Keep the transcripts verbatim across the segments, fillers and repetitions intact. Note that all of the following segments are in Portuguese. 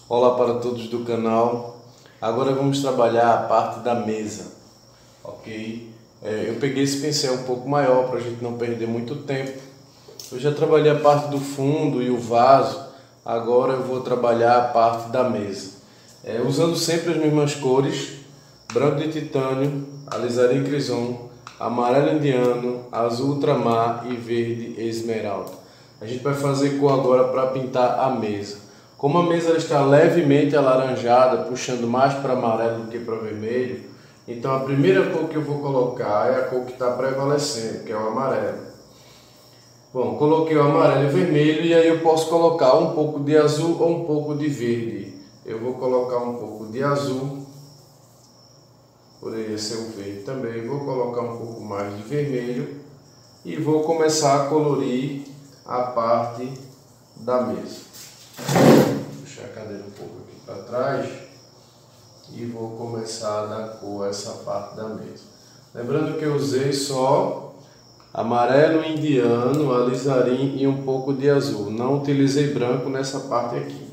Olá para todos do canal. Agora vamos trabalhar a parte da mesa, ok? É, eu peguei esse pincel um pouco maior para a gente não perder muito tempo. Eu já trabalhei a parte do fundo e o vaso, agora eu vou trabalhar a parte da mesa. É, usando sempre as mesmas cores, branco de titânio, alizarim crison, amarelo indiano, azul ultramar e verde esmeralda. A gente vai fazer cor agora para pintar a mesa. Como a mesa está levemente alaranjada, puxando mais para amarelo do que para vermelho, então a primeira cor que eu vou colocar é a cor que está prevalecendo, que é o amarelo. Bom, coloquei o amarelo e o vermelho e aí eu posso colocar um pouco de azul ou um pouco de verde. Eu vou colocar um pouco de azul, poderia ser o verde também, vou colocar um pouco mais de vermelho e vou começar a colorir a parte da mesa. Vou puxar a cadeira um pouco aqui para trás e vou começar a dar cor a essa parte da mesa. Lembrando que eu usei só amarelo indiano, alizarim e um pouco de azul. Não utilizei branco nessa parte aqui.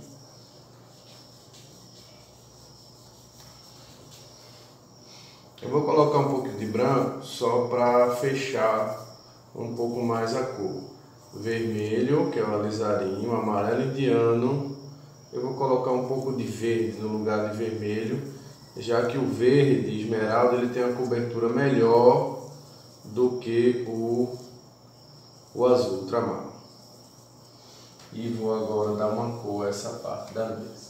Eu vou colocar um pouco de branco só para fechar um pouco mais a cor. Vermelho, que é o alizarim, o amarelo indiano. Eu vou colocar um pouco de verde no lugar de vermelho, já que o verde esmeralda ele tem uma cobertura melhor do que o, o azul ultramar. E vou agora dar uma cor a essa parte da mesa.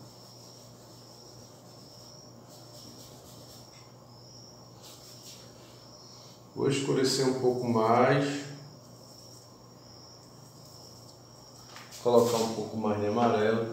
Vou escurecer um pouco mais, colocar um pouco mais de amarelo.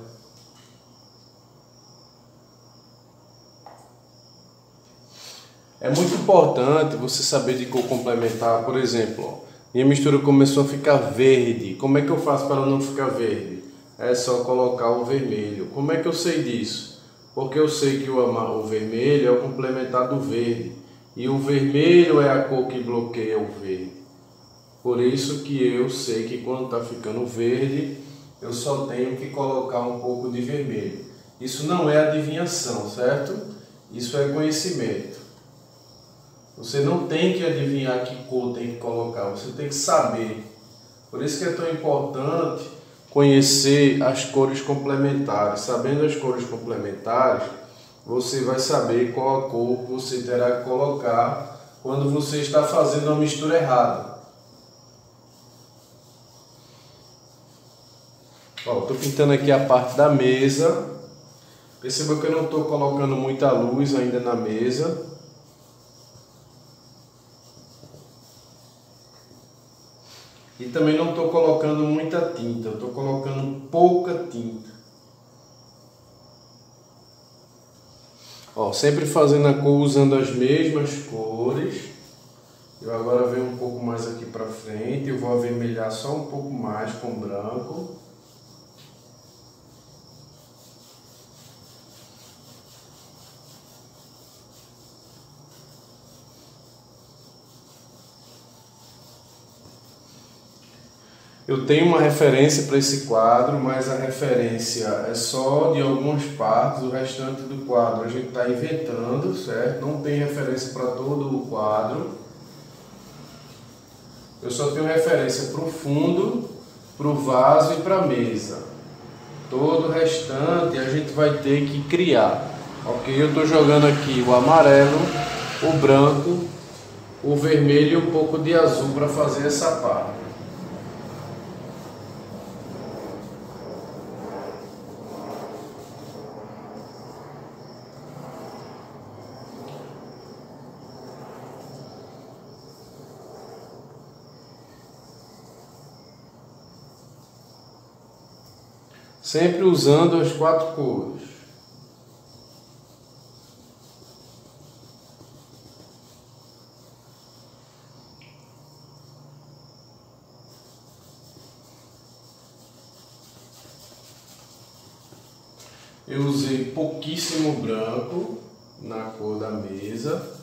É muito importante você saber de cor complementar. Por exemplo, ó, minha mistura começou a ficar verde. Como é que eu faço para ela não ficar verde? É só colocar o vermelho. Como é que eu sei disso? Porque eu sei que o, o vermelho é o complementar do verde. E o vermelho é a cor que bloqueia o verde. Por isso que eu sei que quando está ficando verde, eu só tenho que colocar um pouco de vermelho. Isso não é adivinhação, certo? Isso é conhecimento. Você não tem que adivinhar que cor tem que colocar, você tem que saber. Por isso que é tão importante conhecer as cores complementares. Sabendo as cores complementares, você vai saber qual a cor que você terá que colocar quando você está fazendo a mistura errada. Estou pintando aqui a parte da mesa. Perceba que eu não estou colocando muita luz ainda na mesa. E também não estou colocando muita tinta, eu estou colocando pouca tinta. Ó, sempre fazendo a cor usando as mesmas cores. Eu agora venho um pouco mais aqui para frente, eu vou avermelhar só um pouco mais com branco. Eu tenho uma referência para esse quadro, mas a referência é só de algumas partes, o restante do quadro a gente está inventando, certo? Não tem referência para todo o quadro. Eu só tenho referência para o fundo, para o vaso e para a mesa. Todo o restante a gente vai ter que criar. Ok? Eu estou jogando aqui o amarelo, o branco, o vermelho e um pouco de azul para fazer essa parte. Sempre usando as quatro cores. Eu usei pouquíssimo branco na cor da mesa.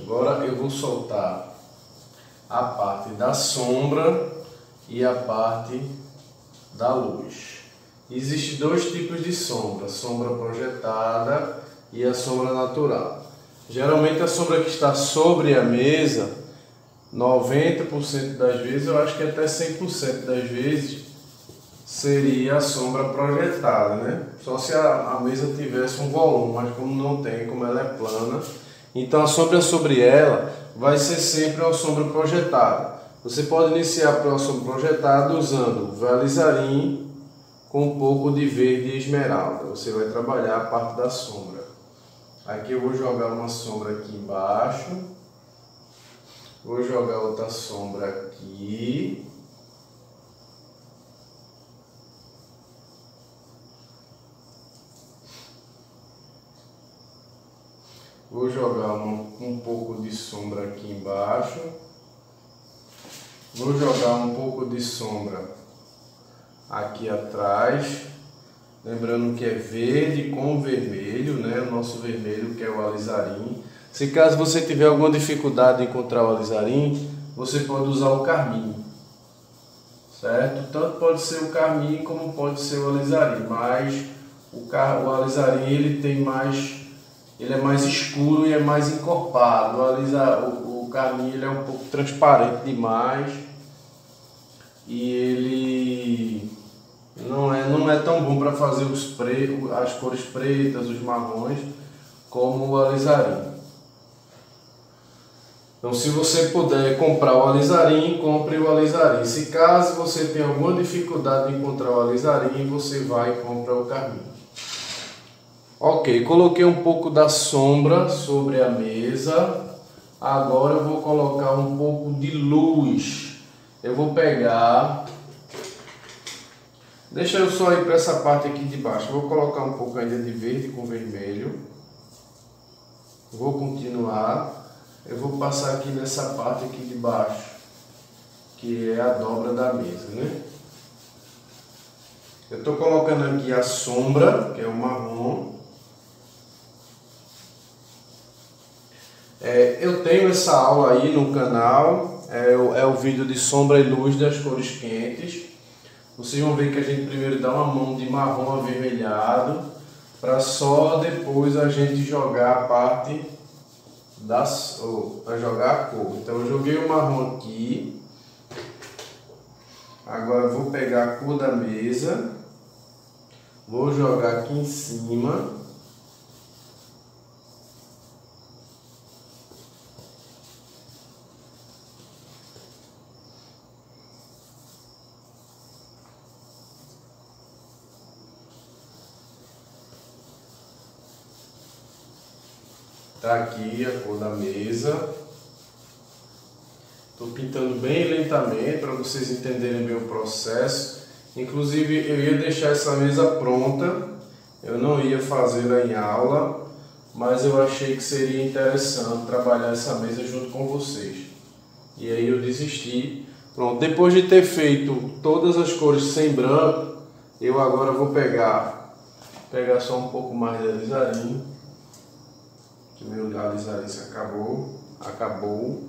Agora eu vou soltar a parte da sombra e a parte da luz. Existem dois tipos de sombra, sombra projetada e a sombra natural. Geralmente a sombra que está sobre a mesa, noventa por cento das vezes, eu acho que até cem por cento das vezes, seria a sombra projetada, né? Só se a, a mesa tivesse um volume, mas como não tem, como ela é plana, então a sombra sobre ela vai ser sempre uma sombra projetada. Você pode iniciar pela sombra projetada usando o alizarim com um pouco de verde e esmeralda. Você vai trabalhar a parte da sombra. Aqui eu vou jogar uma sombra aqui embaixo. Vou jogar outra sombra aqui. Vou jogar um, um pouco de sombra aqui embaixo. Vou jogar um pouco de sombra aqui atrás. Lembrando que é verde com vermelho, né? O nosso vermelho que é o alizarim. Se caso você tiver alguma dificuldade de encontrar o alizarim, você pode usar o carmim, certo? Tanto pode ser o carmim como pode ser o alizarim, mas o, car o alizarim ele tem mais, ele é mais escuro e é mais encorpado. O, alisa o, o carmim ele é um pouco transparente demais e ele não é, não é tão bom para fazer os pre as cores pretas, os marrons, como o alizarim. Então, se você puder comprar o alizarim, compre o alizarim. Se caso você tenha alguma dificuldade de encontrar o alizarim, você vai e compra o carmim. Ok, coloquei um pouco da sombra sobre a mesa. Agora eu vou colocar um pouco de luz. Eu vou pegar... Deixa eu só ir para essa parte aqui de baixo. Eu vou colocar um pouco ainda de verde com vermelho. Vou continuar. Eu vou passar aqui nessa parte aqui de baixo, que é a dobra da mesa, né? Eu estou colocando aqui a sombra, que é o marrom. É, eu tenho essa aula aí no canal, é o, é o vídeo de sombra e luz das cores quentes. Vocês vão ver que a gente primeiro dá uma mão de marrom avermelhado, para só depois a gente jogar a parte das, oh, para jogar a cor. Então eu joguei o marrom aqui. Agora eu vou pegar a cor da mesa, vou jogar aqui em cima. Tá aqui a cor da mesa. Estou pintando bem lentamente para vocês entenderem bem o processo. Inclusive eu ia deixar essa mesa pronta, eu não ia fazê-la em aula, mas eu achei que seria interessante trabalhar essa mesa junto com vocês. E aí eu desisti. Pronto, depois de ter feito todas as cores sem branco, eu agora vou pegar, pegar só um pouco mais de alizarim. Que meu alizarim se acabou, acabou.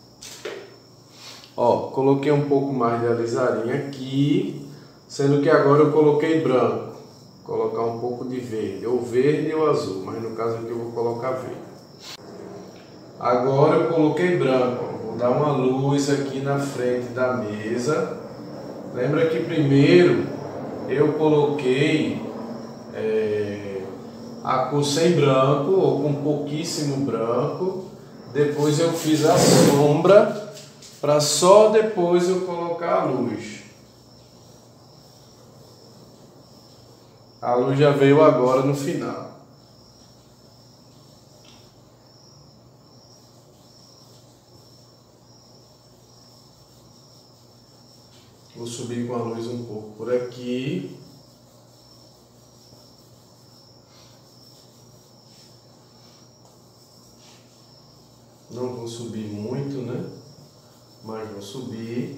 Ó, coloquei um pouco mais de alizarim aqui, sendo que agora eu coloquei branco. Vou colocar um pouco de verde, ou verde ou azul, mas no caso aqui eu vou colocar verde. Agora eu coloquei branco, vou dar uma luz aqui na frente da mesa. Lembra que primeiro eu coloquei é, a cor sem branco, ou com pouquíssimo branco. Depois eu fiz a sombra, para só depois eu colocar a luz. A luz já veio agora no final. Vou subir com a luz um pouco por aqui. Não vou subir muito, né? Mas vou subir.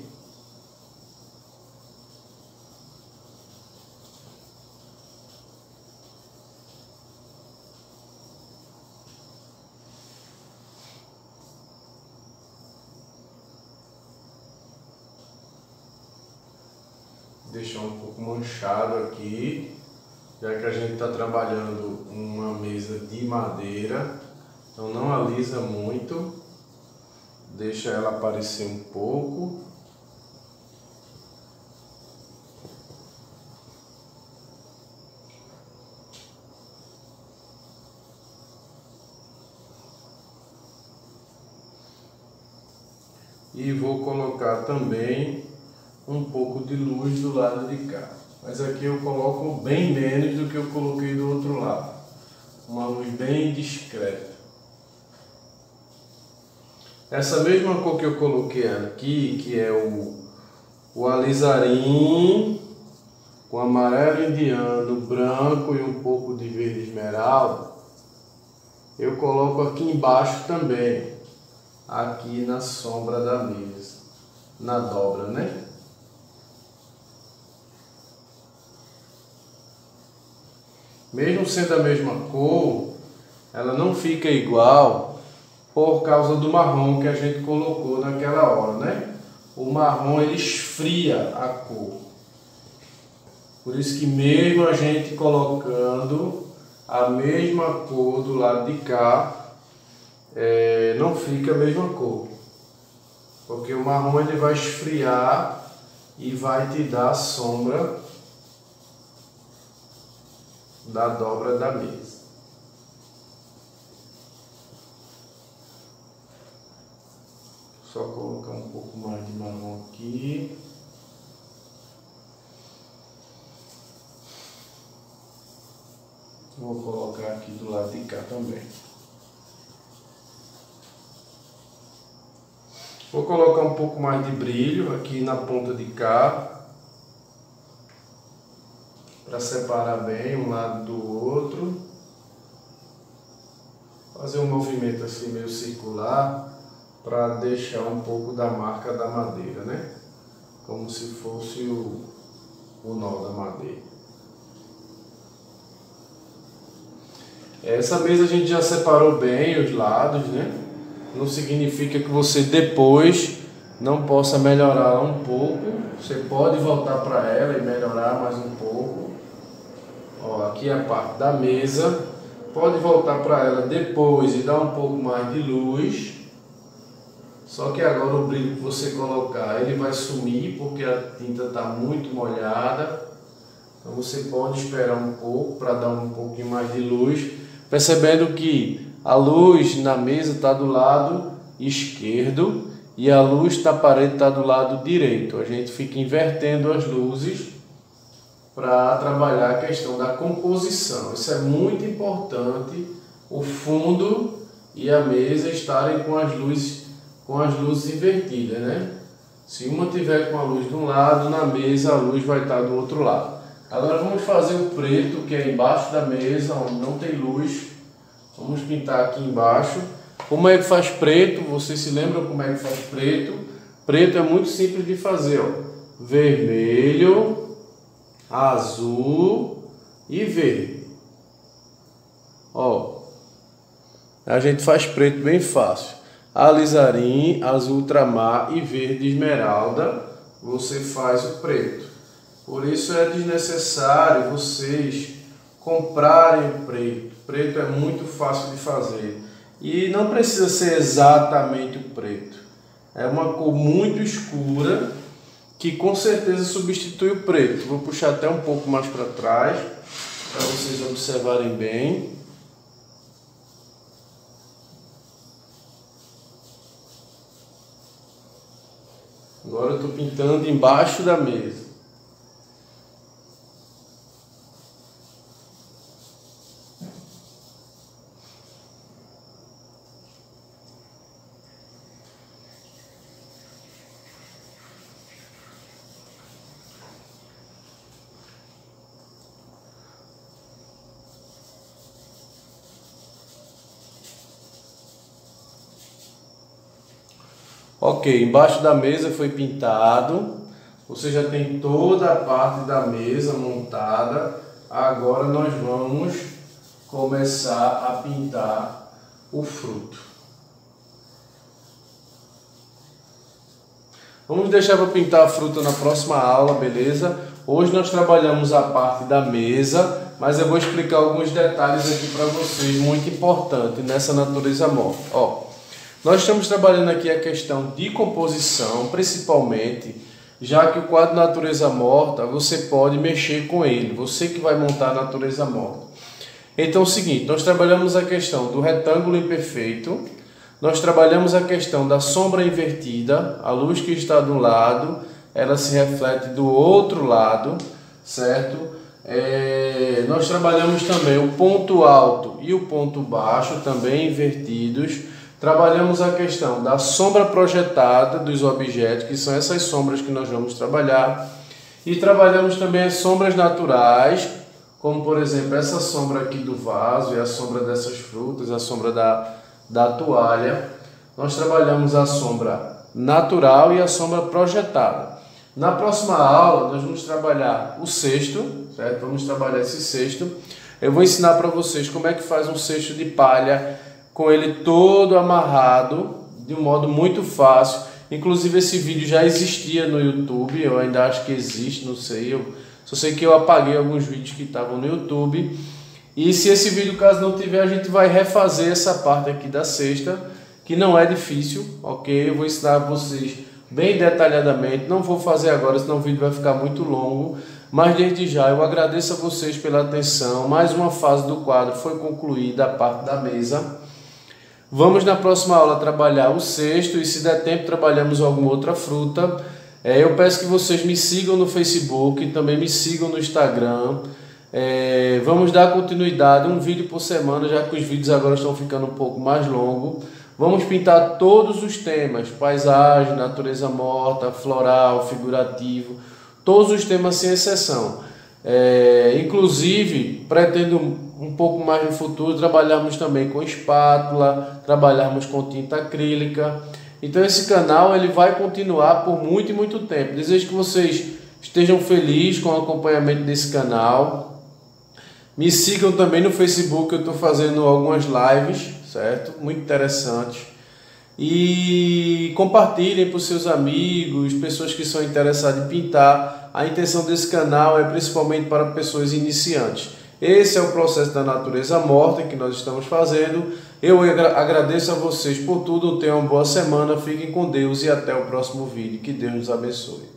deixar um pouco manchado aqui, já que a gente está trabalhando uma mesa de madeira, então não alisa muito, deixa ela aparecer um pouco. E vou colocar também um pouco de luz do lado de cá. Mas aqui eu coloco bem menos do que eu coloquei do outro lado. Uma luz bem discreta. Essa mesma cor que eu coloquei aqui, que é o, o alizarim, com amarelo indiano, branco e um pouco de verde esmeralda, eu coloco aqui embaixo também. Aqui na sombra da mesa, na dobra, né? Mesmo sendo a mesma cor, ela não fica igual por causa do marrom que a gente colocou naquela hora, né? O marrom ele esfria a cor. Por isso que mesmo a gente colocando a mesma cor do lado de cá, É, não fica a mesma cor, porque o marrom ele vai esfriar e vai te dar a sombra da dobra da mesa. Só colocar um pouco mais de marrom aqui. Vou colocar aqui do lado de cá também. Vou colocar um pouco mais de brilho aqui na ponta de cá, para separar bem um lado do outro. Fazer um movimento assim meio circular, para deixar um pouco da marca da madeira, né? Como se fosse o, o nó da madeira. Essa mesa a gente já separou bem os lados, né? Não significa que você depois não possa melhorar um pouco. Você pode voltar para ela e melhorar mais um pouco. Ó, aqui é a parte da mesa. Pode voltar para ela depois e dar um pouco mais de luz. Só que agora o brilho que você colocar, ele vai sumir porque a tinta está muito molhada. Então você pode esperar um pouco para dar um pouquinho mais de luz, percebendo que a luz na mesa está do lado esquerdo e a luz da parede está do lado direito. A gente fica invertendo as luzes para trabalhar a questão da composição. Isso é muito importante, o fundo e a mesa estarem com as luzes, com as luzes invertidas, né? Se uma tiver com a luz de um lado, na mesa a luz vai estar do outro lado. Agora vamos fazer o preto, que é embaixo da mesa, onde não tem luz. Vamos pintar aqui embaixo. Como é que faz preto? Vocês se lembram como é que faz preto? Preto é muito simples de fazer, ó. Vermelho, azul e verde. Ó, a gente faz preto bem fácil. Alizarim, azul ultramar e verde esmeralda, você faz o preto. Por isso é desnecessário vocês comprarem o preto. Preto é muito fácil de fazer e não precisa ser exatamente o preto. É uma cor muito escura que com certeza substitui o preto. Vou puxar até um pouco mais para trás para vocês observarem bem. Agora eu estou pintando embaixo da mesa. Ok, embaixo da mesa foi pintado, você já tem toda a parte da mesa montada. Agora nós vamos começar a pintar o fruto. Vamos deixar para pintar a fruta na próxima aula, beleza? Hoje nós trabalhamos a parte da mesa, mas eu vou explicar alguns detalhes aqui para vocês, muito importante nessa natureza morta. Ó, nós estamos trabalhando aqui a questão de composição, principalmente, já que o quadro natureza morta, você pode mexer com ele, você que vai montar a natureza morta. Então é o seguinte, nós trabalhamos a questão do retângulo imperfeito, nós trabalhamos a questão da sombra invertida, a luz que está de um lado, ela se reflete do outro lado, certo? É, nós trabalhamos também o ponto alto e o ponto baixo, também invertidos. Trabalhamos a questão da sombra projetada dos objetos, que são essas sombras que nós vamos trabalhar. E trabalhamos também as sombras naturais, como por exemplo essa sombra aqui do vaso e a sombra dessas frutas, a sombra da, da toalha. Nós trabalhamos a sombra natural e a sombra projetada. Na próxima aula nós vamos trabalhar o cesto, certo? Vamos trabalhar esse cesto. Eu vou ensinar para vocês como é que faz um cesto de palha com ele todo amarrado, de um modo muito fácil. Inclusive esse vídeo já existia no YouTube, eu ainda acho que existe, não sei. Eu só sei que eu apaguei alguns vídeos que estavam no YouTube. E se esse vídeo, caso não tiver, a gente vai refazer essa parte aqui da cesta, que não é difícil, ok? Eu vou ensinar vocês bem detalhadamente, não vou fazer agora, senão o vídeo vai ficar muito longo, mas desde já eu agradeço a vocês pela atenção. Mais uma fase do quadro foi concluída, a parte da mesa. Vamos na próxima aula trabalhar o cesto e se der tempo trabalhamos alguma outra fruta. É, eu peço que vocês me sigam no Facebook, também me sigam no Instagram. É, vamos dar continuidade, um vídeo por semana, já que os vídeos agora estão ficando um pouco mais longos. Vamos pintar todos os temas, paisagem, natureza morta, floral, figurativo, todos os temas sem exceção. É, inclusive, pretendo um pouco mais no futuro trabalharmos também com espátula, trabalharmos com tinta acrílica. Então esse canal ele vai continuar por muito e muito tempo. Desejo que vocês estejam felizes com o acompanhamento desse canal. Me sigam também no Facebook, eu estou fazendo algumas lives, certo? Muito interessantes. E compartilhem para os seus amigos, pessoas que são interessadas em pintar. A intenção desse canal é principalmente para pessoas iniciantes. Esse é o processo da natureza morta que nós estamos fazendo. Eu agradeço a vocês por tudo. Tenham uma boa semana, fiquem com Deus e até o próximo vídeo. Que Deus nos abençoe.